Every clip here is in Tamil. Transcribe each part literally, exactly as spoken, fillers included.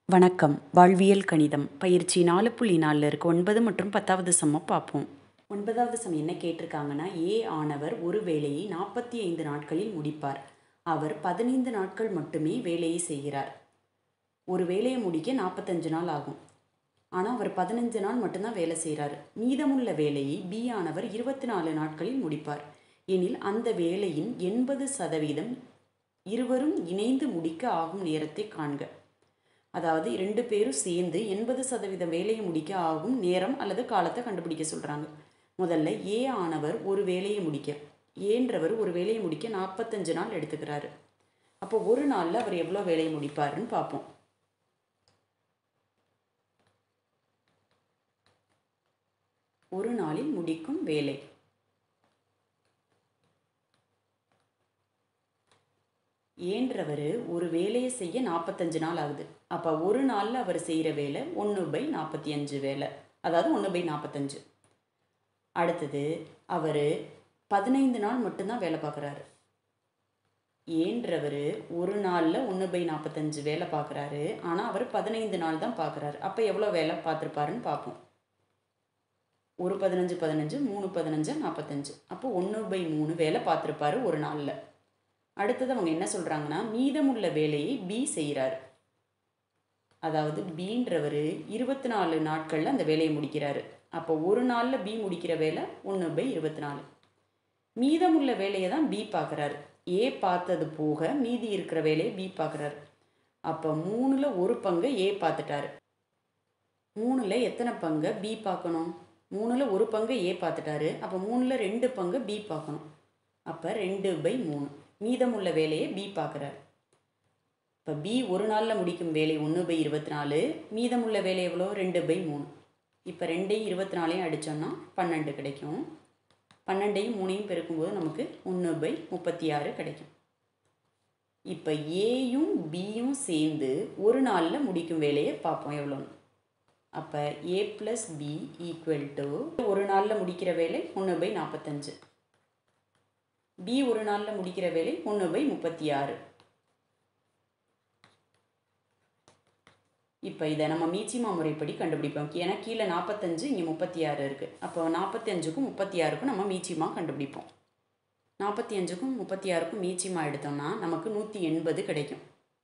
வணக்கம். வாழ்வியல் கணிதம் பயிற்சி நாலு புள்ளி நாலில் இருக்க ஒன்பது மற்றும் பத்தாவது சம்மை பார்ப்போம். ஒன்பதாவது சம் என்ன கேட்டிருக்காங்கன்னா, ஏ ஆனவர் ஒரு வேலையை நாற்பத்தி ஐந்து நாட்களில் முடிப்பார். அவர் பதினைந்து நாட்கள் மட்டுமே வேலையை செய்கிறார். ஒரு வேலையை முடிக்க நாற்பத்தஞ்சு நாள் ஆகும். ஆனால் அவர் பதினஞ்சு நாள் மட்டும்தான் வேலை செய்கிறார். மீதமுள்ள வேலையை பி ஆனவர் இருபத்தி நாலு நாட்களில் முடிப்பார் எனில் அந்த வேலையின் எண்பது சதவீதம் இருவரும் இணைந்து முடிக்க ஆகும் நேரத்தை காண்க. அதாவது ரெண்டு பேரும் சேர்ந்து எண்பது சதவீதம் வேலையை முடிக்க ஆகும் நேரம் அல்லது காலத்தை கண்டுபிடிக்க சொல்கிறாங்க. முதல்ல ஏ ஆனவர் ஒரு வேலையை முடிக்க ஏன்றவர் ஒரு வேலையை முடிக்க நாற்பத்தஞ்சு நாள் எடுத்துக்கிறாரு. அப்போ ஒரு நாளில் அவர் எவ்வளோ வேலையை முடிப்பாருன்னு பார்ப்போம். ஒரு நாளில் முடிக்கும் வேலை ஏன்றவர் ஒரு வேலையை செய்ய நாற்பத்தஞ்சு நாள் ஆகுது. அப்போ ஒரு நாளில் அவர் செய்கிற வேலை ஒன்று பை நாற்பத்தி அஞ்சு வேலை, அதாவது ஒன்று பை நாற்பத்தஞ்சு. அடுத்தது அவர் பதினைந்து நாள் மட்டும்தான் வேலை பார்க்குறாரு. ஏன்றவர் ஒரு நாளில் ஒன்று பை நாற்பத்தஞ்சு வேலை பார்க்குறாரு. ஆனால் அவர் பதினைந்து நாள் தான் பார்க்குறாரு. அப்போ எவ்வளோ வேலை பார்த்துருப்பாருன்னு பார்ப்போம். ஒரு பதினஞ்சு பதினஞ்சு மூணு பதினஞ்சு நாற்பத்தஞ்சு. அப்போ ஒன்று பை மூணு வேலை பார்த்துருப்பாரு ஒரு நாளில். அடுத்தது அவங்க என்ன சொல்கிறாங்கன்னா, மீதமுள்ள வேலையை பி செய்கிறார். அதாவது பீன்றவர் இருபத்தி நாலு நாட்களில் அந்த வேலையை முடிக்கிறாரு. அப்போ ஒரு நாளில் பி முடிக்கிற வேலை ஒன்று பை இருபத்தி நாலு. மீதமுள்ள வேலையை தான் பி பார்க்குறாரு. ஏ பார்த்தது போக மீதி இருக்கிற வேலையை பி பார்க்குறாரு. அப்போ மூணில் ஒரு பங்கை ஏ பார்த்துட்டாரு. மூணில் எத்தனை பங்கை பி பார்க்கணும்? மூணில் ஒரு பங்கை ஏ பார்த்துட்டாரு. அப்போ மூணில் ரெண்டு பங்கை பி பார்க்கணும். அப்போ ரெண்டு பை மூணு. மீதமுள்ள வேலையை பி பார்க்குறாரு. இப்போ பி ஒரு நாளில் முடிக்கும் வேலை ஒன்று பை இருபத்தி நாலு. மீதமுள்ள வேலை எவ்வளோ? ரெண்டு பை மூணு. இப்போ ரெண்டையும் இருபத்தி நாலையும் அடித்தோன்னா பன்னெண்டு கிடைக்கும். பன்னெண்டையும் மூணையும் பெருக்கும்போது நமக்கு ஒன்று பை முப்பத்தி ஆறு கிடைக்கும். இப்போ ஏயும் பியும் சேர்ந்து ஒரு நாளில் முடிக்கும் வேலையை பார்ப்போம் எவ்வளோன்னு. அப்போ A plus B equal to ஒரு நாளில் முடிக்கிற வேலை ஒன்று பை நாற்பத்தஞ்சு. பி ஒரு நாளில் முடிக்கிற வேலை ஒன்று பை முப்பத்தி ஆறு. இப்போ இதை நம்ம மீச்சிமா முறைப்படி கண்டுபிடிப்போம். ஏன்னா கீழே நாற்பத்தஞ்சு, இங்கே முப்பத்தி ஆறு இருக்குது. அப்போ நாற்பத்தி அஞ்சுக்கும் முப்பத்தி ஆறுக்கும் நம்ம மீச்சிமா கண்டுபிடிப்போம். நாற்பத்தி அஞ்சுக்கும் முப்பத்தி ஆறுக்கும் மீச்சிமா எடுத்தோம்னா நமக்கு நூற்றி எண்பது கிடைக்கும்.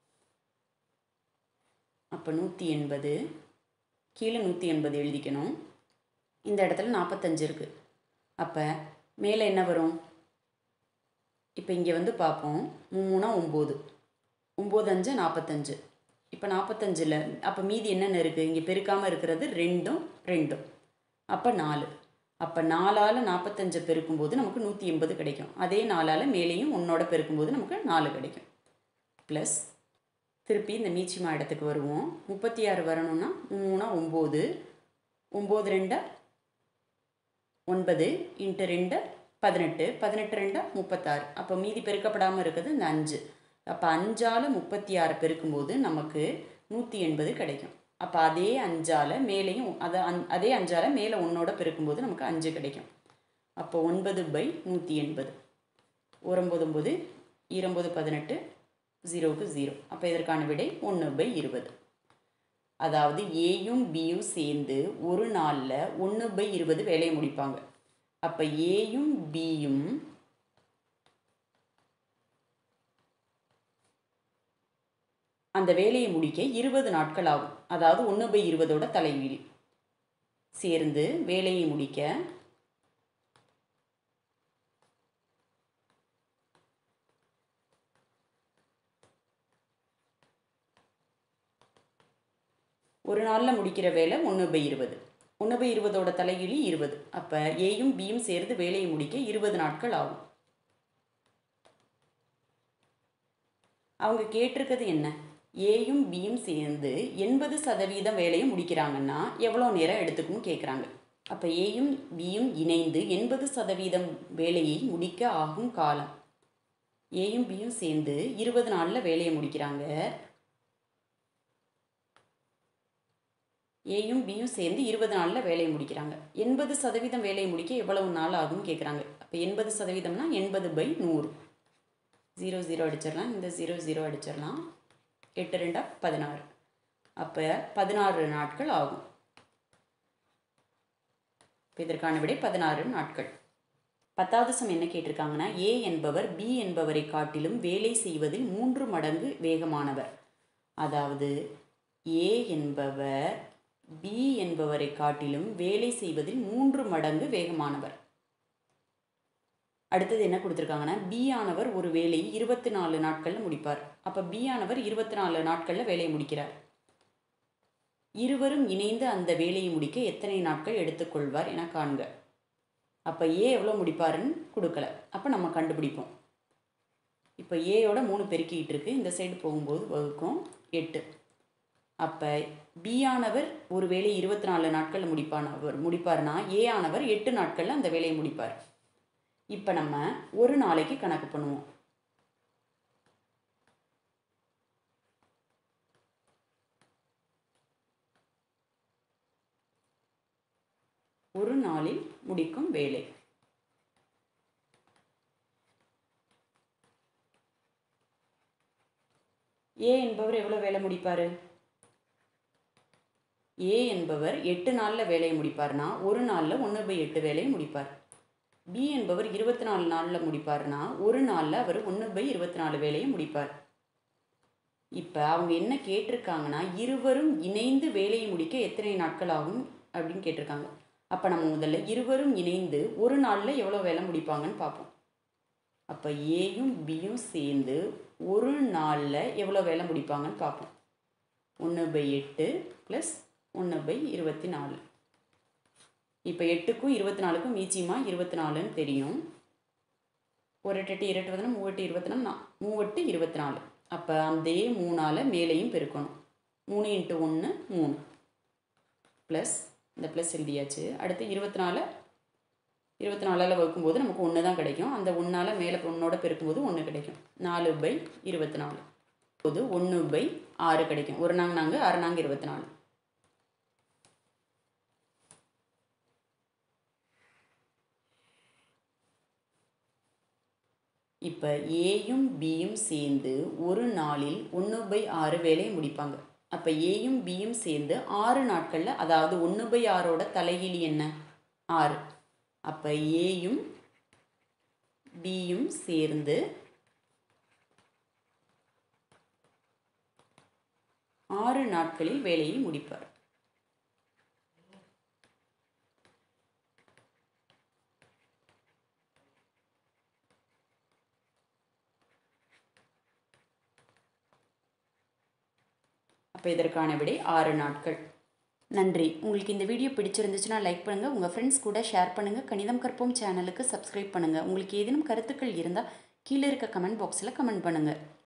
அப்போ நூற்றி எண்பது கீழே நூற்றி எண்பது எழுதிக்கணும். இந்த இடத்துல நாற்பத்தஞ்சு இருக்குது. அப்போ மேலே என்ன வரும்? இப்போ இங்கே வந்து பார்ப்போம். மூணா ஒம்பது, ஒம்பது அஞ்சு நாற்பத்தஞ்சு. இப்போ நாற்பத்தஞ்சில் அப்போ மீதி என்னென்ன இருக்குது? இங்கே பெருக்காமல் இருக்கிறது ரெண்டும் ரெண்டும். அப்போ நாலு. அப்போ நாலால் நாற்பத்தஞ்சை பெருக்கும்போது நமக்கு நூற்றி எண்பது கிடைக்கும். அதே நாலால் மேலேயும் ஒன்றோட பெருக்கும்போது நமக்கு நாலு கிடைக்கும். ப்ளஸ் திருப்பி இந்த மீச்சிமா இடத்துக்கு வருவோம். முப்பத்தி ஆறு வரணும்னா மூணா ஒம்பது, ஒம்பது ரெண்டா ஒன்பது இன்ட்டு ரெண்டு பதினெட்டு, பதினெட்டு ரெண்டா முப்பத்தாறு. அப்போ மீதி பெருக்கப்படாமல் இருக்குது இந்த அஞ்சு. அப்போ அஞ்சால் முப்பத்தி ஆறு பெருக்கும்போது நமக்கு நூற்றி எண்பது கிடைக்கும். அப்போ அதே அஞ்சால் மேலேயும் அதை அந் அதே அஞ்சால் மேலே ஒன்றோட பெருக்கும்போது நமக்கு அஞ்சு கிடைக்கும். அப்போ ஒன்பது பை நூற்றி எண்பது. ஒம்பது ஒம்பது இருபது பதினெட்டு, ஜீரோவுக்கு ஜீரோ. அப்போ இதற்கான விடை ஒன்று பை இருபது. அதாவது ஏயும் பியும் சேர்ந்து ஒரு நாளில் ஒன்று பை இருபது வேலையை முடிப்பாங்க. அப்போ ஏயும் பியும் அந்த வேலையை முடிக்க இருபது நாட்கள் ஆகும். அதாவது ஒன்று பை இருபதோட தலைவீழ் சேர்ந்து வேலையை முடிக்க ஒரு நாளில் முடிக்கிற வேலை ஒன்று பை இருபது. ஒன்று பை இருபதோட தலைகிழி இருபது. அப்போ ஏயும் பியும் சேர்ந்து வேலையை முடிக்க இருபது நாட்கள் ஆகும். அவங்க கேட்டிருக்கிறது என்ன? ஏயும் பியும் சேர்ந்து எண்பது சதவீதம் வேலையை முடிக்கிறாங்கன்னா எவ்வளோ நேரம் எடுத்துக்கும் கேட்குறாங்க. அப்போ ஏயும் பியும் இணைந்து எண்பது சதவீதம் வேலையை முடிக்க ஆகும் காலம். ஏயும் பியும் சேர்ந்து இருபது நாளில் வேலையை முடிக்கிறாங்க. ஏயும் பியும் சேர்ந்து இருபது நாளில் வேலையை முடிக்கிறாங்க. எண்பது சதவீதம் வேலையை முடிக்க எவ்வளவு நாள் ஆகும்னு கேட்குறாங்க. அப்போ எண்பது சதவீதம்னா எண்பது பை நூறு. ஜீரோ ஜீரோ அடிச்சிடலாம். இந்த ஜீரோ ஜீரோ அடிச்சிடலாம். எட்டு ரெண்டா பதினாறு. அப்போ பதினாறு நாட்கள் ஆகும். இதற்கான விடை பதினாறு நாட்கள். பத்தாவது சம் என்ன கேட்டிருக்காங்கன்னா, ஏ என்பவர் பி என்பவரை காட்டிலும் வேலை செய்வதில் மூன்று மடங்கு வேகமானவர். அதாவது ஏ என்பவர் பி என்பவரை காட்டிலும் வேலை செய்வதில் மூன்று மடங்கு வேகமானவர். அடுத்தது என்ன கொடுத்துருக்காங்கன்னா, பி ஆனவர் ஒரு வேலையை இருபத்தி நாலு நாட்களில் முடிப்பார். அப்போ பி ஆனவர் இருபத்தி நாலு நாட்களில் வேலையை முடிக்கிறார். இருவரும் இணைந்து அந்த வேலையை முடிக்க எத்தனை நாட்கள் எடுத்துக்கொள்வார் என காண்க. அப்போ ஏ எவ்வளோ முடிப்பாருன்னு கொடுக்கல. அப்போ நம்ம கண்டுபிடிப்போம். இப்போ ஏயோட மூணு பெருக்கிக்கிட்டு இருக்கு, இந்த சைடு போகும்போது வகுக்கும் எட்டு. அப்போ பி ஆனவர் ஒரு வேலையை இருபத்தி நாலு நாட்களில் முடிப்பானவர் முடிப்பார்னா ஏ ஆனவர் எட்டு நாட்களில் அந்த வேலையை முடிப்பார். இப்போ நம்ம ஒரு நாளைக்கு கணக்கு பண்ணுவோம். ஒரு நாளில் முடிக்கும் வேலை. ஏ என்பவர் எவ்வளோ வேலை முடிப்பார்? ஏ என்பவர் எட்டு நாளில் வேலையை முடிப்பார்னா ஒரு நாளில் ஒன்று பை எட்டு வேலையை முடிப்பார். பி என்பவர் இருபத்தி நாலு நாளில் முடிப்பார்னா ஒரு நாளில் அவர் ஒன்று பை இருபத்தி நாலு வேலையை முடிப்பார். இப்போ அவங்க என்ன கேட்டிருக்காங்கன்னா, இருவரும் இணைந்து வேலையை முடிக்க எத்தனை நாட்கள் ஆகும் அப்படின்னு கேட்டிருக்காங்க. அப்போ நம்ம முதல்ல இருவரும் இணைந்து ஒரு நாளில் எவ்வளோ வேலை முடிப்பாங்கன்னு பார்ப்போம். அப்போ ஏயும் பியும் சேர்ந்து ஒரு நாளில் எவ்வளோ வேலை முடிப்பாங்கன்னு பார்ப்போம். ஒன்று பை எட்டு ப்ளஸ் ஒன்று பை இருபத்தி நாலு. இப்போ எட்டுக்கும் இருபத்தி நாலுக்கும் மீச்சியமாக இருபத்தி நாலுன்னு தெரியும். ஒரு எட்டு எட்டு இரட்டு வந்து மூவெட்டு இருபத்தி நாலு மூவெட்டு இருபத்தி நாலு. அப்போ அதே மூணால் மேலேயும் பெருக்கணும். மூணு இன்ட்டு ஒன்று மூணு ப்ளஸ் இந்த ப்ளஸ் எழுதியாச்சு. அடுத்து இருபத்தி நாலு இருபத்தி நாலால் வகுக்கும்போது நமக்கு ஒன்று தான் கிடைக்கும். அந்த ஒன்றால் மேலே ஒன்றோட பெருக்கும்போது ஒன்று கிடைக்கும். நாலு பை இருபத்தி நாலு போது ஒன்று பை ஆறு கிடைக்கும். ஒரு நாங்க நாங்கள் ஆறு நாங்கள் இருபத்தி நாலு. இப்போ ஏயும் பியும் சேர்ந்து ஒரு நாளில் ஒன்று பை ஆறு வேலையை முடிப்பாங்க. அப்போ ஏயும் பியும் சேர்ந்து ஆறு நாட்களில், அதாவது ஒன்று பை ஆறோட தலைகீழி என்ன? ஆறு. அப்போ ஏயும் பியும் சேர்ந்து ஆறு நாட்களில் வேலையை முடிப்பார். அப்போ இதற்கான விடை ஆறு நாட்கள். நன்றி. உங்களுக்கு இந்த வீடியோ பிடிச்சிருந்துச்சுன்னா லைக் பண்ணுங்கள், உங்கள் ஃப்ரெண்ட்ஸ் கூட ஷேர் பண்ணுங்கள். கணிதம் கற்போம் சேனலுக்கு சப்ஸ்கிரைப் பண்ணுங்கள். உங்களுக்கு ஏதேனும் கருத்துக்கள் இருந்தால் கீழே இருக்க கமெண்ட் பாக்ஸில் கமெண்ட் பண்ணுங்கள்.